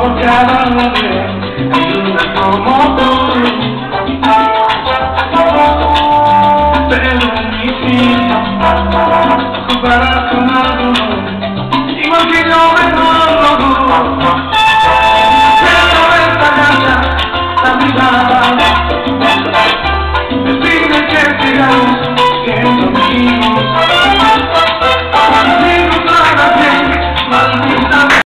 cada mujer hay una como tú. Pero en mi vida ocuparás con alguno, igual que yo me enojo. Pero esta casa, la mirada, define que sigamos siendo amigos.